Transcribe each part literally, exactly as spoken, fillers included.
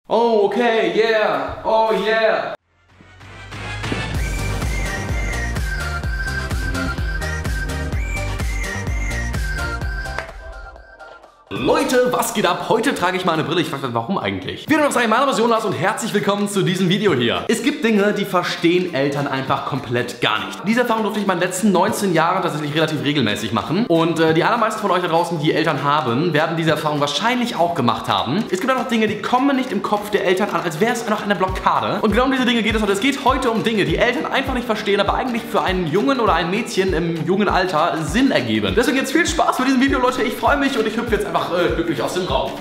Oh, okay, yeah, oh yeah. Leute, was geht ab? Heute trage ich mal eine Brille. Ich frage mich, warum eigentlich? Wir noch sagen, mein Name ist Jonas und herzlich willkommen zu diesem Video hier. Es gibt Dinge, die verstehen Eltern einfach komplett gar nicht. Diese Erfahrung durfte ich in meinen letzten neunzehn Jahren tatsächlich relativ regelmäßig machen. Und äh, die allermeisten von euch da draußen, die Eltern haben, werden diese Erfahrung wahrscheinlich auch gemacht haben. Es gibt auch noch Dinge, die kommen nicht im Kopf der Eltern an, als wäre es einfach eine Blockade. Und genau um diese Dinge geht es heute. Es geht heute um Dinge, die Eltern einfach nicht verstehen, aber eigentlich für einen Jungen oder ein Mädchen im jungen Alter Sinn ergeben. Deswegen jetzt viel Spaß mit diesem Video, Leute. Ich freue mich und ich hüpfe jetzt einfach Äh, glücklich aus dem Raum.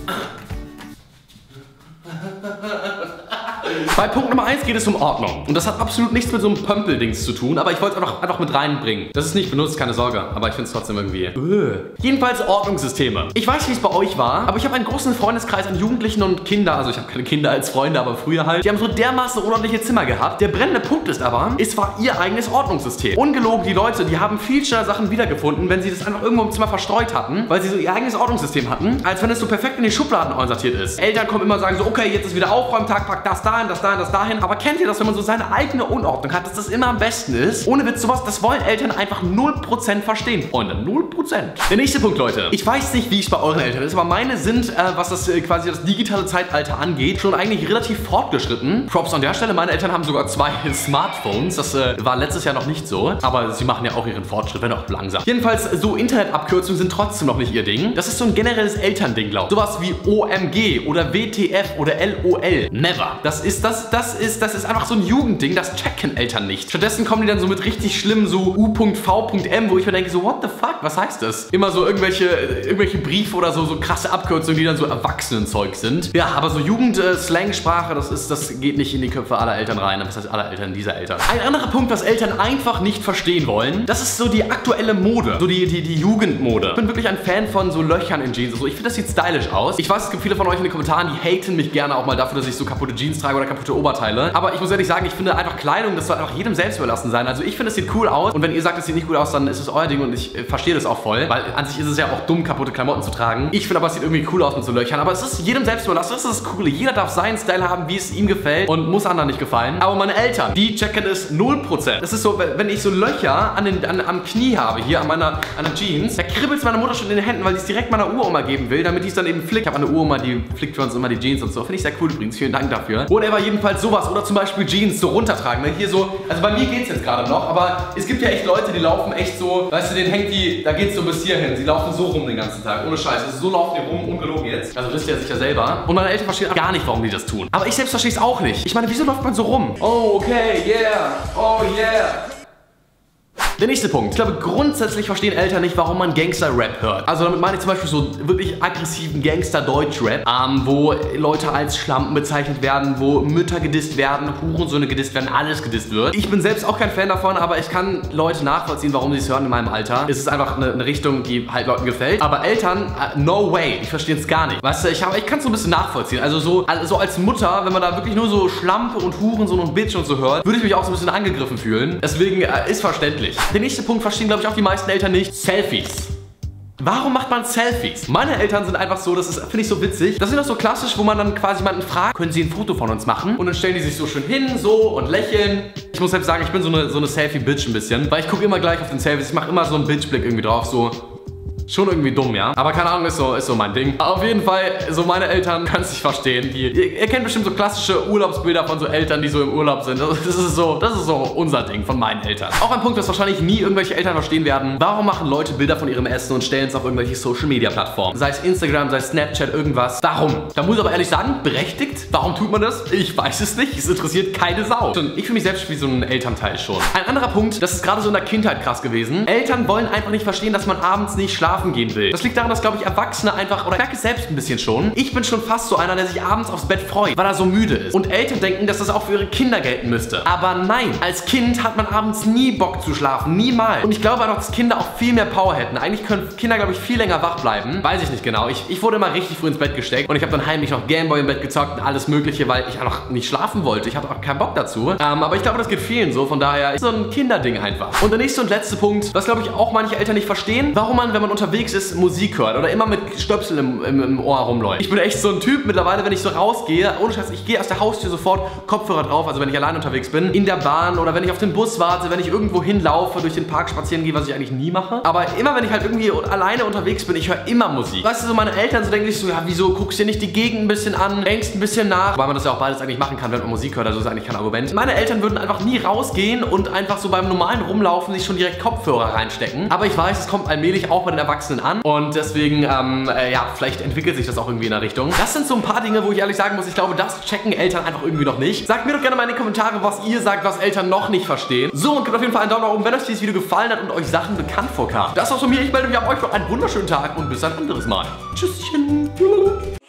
Bei Punkt Nummer eins geht es um Ordnung. Und das hat absolut nichts mit so einem Pömpel-Dings zu tun, aber ich wollte es einfach, einfach mit reinbringen. Das ist nicht benutzt, keine Sorge, aber ich finde es trotzdem irgendwie... Öh. Jedenfalls Ordnungssysteme. Ich weiß, wie es bei euch war, aber ich habe einen großen Freundeskreis an Jugendlichen und Kindern, also ich habe keine Kinder als Freunde, aber früher halt. Die haben so dermaßen unordentliche Zimmer gehabt. Der brennende Punkt ist aber, es war ihr eigenes Ordnungssystem. Ungelogen, die Leute, die haben viel schneller Sachen wiedergefunden, wenn sie das einfach irgendwo im Zimmer verstreut hatten, weil sie so ihr eigenes Ordnungssystem hatten, als wenn es so perfekt in die Schubladen einsortiert ist. Eltern kommen immer und sagen so, okay, jetzt ist wieder Aufräumtag, pack das dahin, das dahin, das dahin. Aber kennt ihr das, wenn man so seine eigene Unordnung hat, dass das immer am besten ist? Ohne Witz, sowas, das wollen Eltern einfach null Prozent verstehen. Freunde, null Prozent. Der nächste Punkt, Leute. Ich weiß nicht, wie es bei euren Eltern ist, aber meine sind, äh, was das äh, quasi das digitale Zeitalter angeht, schon eigentlich relativ fortgeschritten. Props an der Stelle. Meine Eltern haben sogar zwei Smartphones. Das äh, war letztes Jahr noch nicht so. Aber sie machen ja auch ihren Fortschritt, wenn auch langsam. Jedenfalls, so Internetabkürzungen sind trotzdem noch nicht ihr Ding. Das ist so ein generelles Elternding, glaube ich. Sowas wie O M G oder W T F oder L O L. Never. Das ist, das, das ist, das ist einfach so ein Jugendding, das checken Eltern nicht. Stattdessen kommen die dann so mit richtig schlimm so U V M, wo ich mir denke so, what the fuck, was heißt das? Immer so irgendwelche, irgendwelche Briefe oder so, so krasse Abkürzungen, die dann so Erwachsenenzeug sind. Ja, aber so Jugend-Slang-Sprache, das ist, das geht nicht in die Köpfe aller Eltern rein. Das heißt aller Eltern dieser Eltern. Ein anderer Punkt, was Eltern einfach nicht verstehen wollen, das ist so die aktuelle Mode. So die, die, die Jugendmode. Ich bin wirklich ein Fan von so Löchern in Jeans. Also ich finde, das sieht stylisch aus. Ich weiß, es gibt viele von euch in den Kommentaren, die haten mich gerne auch mal dafür, dass ich so kaputte Jeans trage oder kaputte Oberteile. Aber ich muss ehrlich sagen, ich finde einfach Kleidung, das soll einfach jedem selbst überlassen sein. Also ich finde, es sieht cool aus. Und wenn ihr sagt, es sieht nicht gut aus, dann ist es euer Ding und ich äh, verstehe das auch voll. Weil an sich ist es ja auch dumm, kaputte Klamotten zu tragen. Ich finde aber, es sieht irgendwie cool aus mit so Löchern. Aber es ist jedem selbst überlassen. Das ist das Coole. Jeder darf seinen Style haben, wie es ihm gefällt und muss anderen nicht gefallen. Aber meine Eltern, die checken es null Prozent. Es ist so, wenn ich so Löcher an den, an, am Knie habe, hier an meiner an den Jeans, da kribbelt es meiner Mutter schon in den Händen, weil die es direkt meiner Uroma geben will, damit die es dann eben flickt. Ich habe eine Uroma, die flickt für uns immer die Jeans und so. Finde ich sehr cool übrigens. Vielen Dank dafür. Whatever, jedenfalls sowas. Oder zum Beispiel Jeans so runtertragen. Ne? Hier so, also bei mir geht es jetzt gerade noch, aber es gibt ja echt Leute, die laufen echt so, weißt du, denen hängt die, da geht es so bis hierhin. Sie laufen so rum den ganzen Tag. Ohne Scheiß. Also so laufen die rum, ungelogen jetzt. Also wisst ihr ja sicher selber. Und meine Eltern verstehen gar nicht, warum die das tun. Aber ich selbst verstehe es auch nicht. Ich meine, wieso läuft man so rum? Oh, okay, yeah. Oh, yeah. Der nächste Punkt. Ich glaube, grundsätzlich verstehen Eltern nicht, warum man Gangster-Rap hört. Also damit meine ich zum Beispiel so wirklich aggressiven Gangster-Deutsch-Rap, ähm, wo Leute als Schlampen bezeichnet werden, wo Mütter gedisst werden, Hurensöhne gedisst werden, alles gedisst wird. Ich bin selbst auch kein Fan davon, aber ich kann Leute nachvollziehen, warum sie es hören in meinem Alter. Es ist einfach eine, eine Richtung, die halt Leuten gefällt. Aber Eltern, uh, no way. Ich verstehe es gar nicht. Weißt du, ich, ich kann es so ein bisschen nachvollziehen. Also so also als Mutter, wenn man da wirklich nur so Schlampe und Hurensohn und Bitch und so hört, würde ich mich auch so ein bisschen angegriffen fühlen. Deswegen uh, ist verständlich. Der nächste Punkt verstehen, glaube ich, auch die meisten Eltern nicht. Selfies. Warum macht man Selfies? Meine Eltern sind einfach so, das ist, finde ich so witzig. Das sind doch so klassisch, wo man dann quasi jemanden fragt, können Sie ein Foto von uns machen? Und dann stellen die sich so schön hin, so und lächeln. Ich muss selbst sagen, ich bin so eine, so eine Selfie-Bitch ein bisschen. Weil ich gucke immer gleich auf den Selfies. Ich mache immer so einen Bitch-Blick irgendwie drauf, so... Schon irgendwie dumm, ja? Aber keine Ahnung, ist so, ist so mein Ding. Auf jeden Fall, so meine Eltern können es nicht verstehen. Die, ihr, ihr kennt bestimmt so klassische Urlaubsbilder von so Eltern, die so im Urlaub sind. Das ist so, das ist so unser Ding von meinen Eltern. Auch ein Punkt, das wahrscheinlich nie irgendwelche Eltern verstehen werden. Warum machen Leute Bilder von ihrem Essen und stellen es auf irgendwelche Social-Media-Plattformen? Sei es Instagram, sei es Snapchat, irgendwas. Warum? Da muss ich aber ehrlich sagen, berechtigt. Warum tut man das? Ich weiß es nicht. Es interessiert keine Sau. Ich fühle mich selbst wie so ein Elternteil schon. Ein anderer Punkt, das ist gerade so in der Kindheit krass gewesen. Eltern wollen einfach nicht verstehen, dass man abends nicht schlafen gehen will. Das liegt daran, dass, glaube ich, Erwachsene einfach, oder ich merke es selbst ein bisschen schon, ich bin schon fast so einer, der sich abends aufs Bett freut, weil er so müde ist. Und Eltern denken, dass das auch für ihre Kinder gelten müsste. Aber nein, als Kind hat man abends nie Bock zu schlafen, niemals. Und ich glaube einfach, dass Kinder auch viel mehr Power hätten. Eigentlich können Kinder, glaube ich, viel länger wach bleiben. Weiß ich nicht genau. Ich, ich wurde immer richtig früh ins Bett gesteckt und ich habe dann heimlich noch Gameboy im Bett gezockt und alles mögliche, weil ich einfach nicht schlafen wollte. Ich hatte auch keinen Bock dazu. Ähm, aber ich glaube, das geht vielen so. Von daher ist so ein Kinderding einfach. Und der nächste und letzte Punkt, was, glaube ich, auch manche Eltern nicht verstehen, warum man, wenn man unterwegs ist, Musik hört oder immer mit Stöpsel im, im, im Ohr rumläuft. Ich bin echt so ein Typ mittlerweile, wenn ich so rausgehe, ohne Scheiß, ich gehe aus der Haustür sofort Kopfhörer drauf, also wenn ich allein unterwegs bin, in der Bahn oder wenn ich auf den Bus warte, wenn ich irgendwo hinlaufe, durch den Park spazieren gehe, was ich eigentlich nie mache. Aber immer, wenn ich halt irgendwie alleine unterwegs bin, ich höre immer Musik. Weißt du, so meine Eltern so denken sich so, ja, wieso guckst du dir nicht die Gegend ein bisschen an, denkst ein bisschen nach, weil man das ja auch beides eigentlich machen kann, wenn man Musik hört, also das ist eigentlich kein Argument. Meine Eltern würden einfach nie rausgehen und einfach so beim normalen Rumlaufen sich schon direkt Kopfhörer reinstecken. Aber ich weiß, es kommt allmählich auch bei den Erwachsenen an und deswegen, ähm, äh, ja, vielleicht entwickelt sich das auch irgendwie in der Richtung. Das sind so ein paar Dinge, wo ich ehrlich sagen muss, ich glaube, das checken Eltern einfach irgendwie noch nicht. Sagt mir doch gerne mal in die Kommentare, was ihr sagt, was Eltern noch nicht verstehen. So, und gebt auf jeden Fall einen Daumen nach oben, wenn euch dieses Video gefallen hat und euch Sachen bekannt vorkamen. Das war's von mir, ich melde mich auf euch noch einen wunderschönen Tag und bis ein anderes Mal. Tschüsschen.